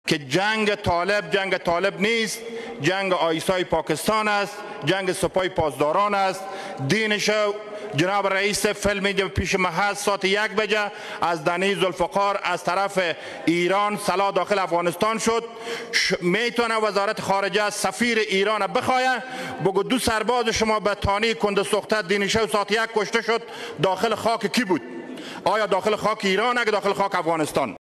که جنگ طالب نیست، جنگ آیسای پاکستان است، جنگ سپاه پاسداران است. دینش جناب رئیس فیلم پیش محل ساعت 1 بجه از دنی ذوالفقار از طرف ایران سلا داخل افغانستان شد. میتونه وزارت خارجه از سفیر ایران بخواه بگو 2 سرباز شما به تانی کند سوخته دینشه ساعت 1 کشته شد، داخل خاک کی بود؟ آیا داخل خاک ایران یا داخل خاک افغانستان؟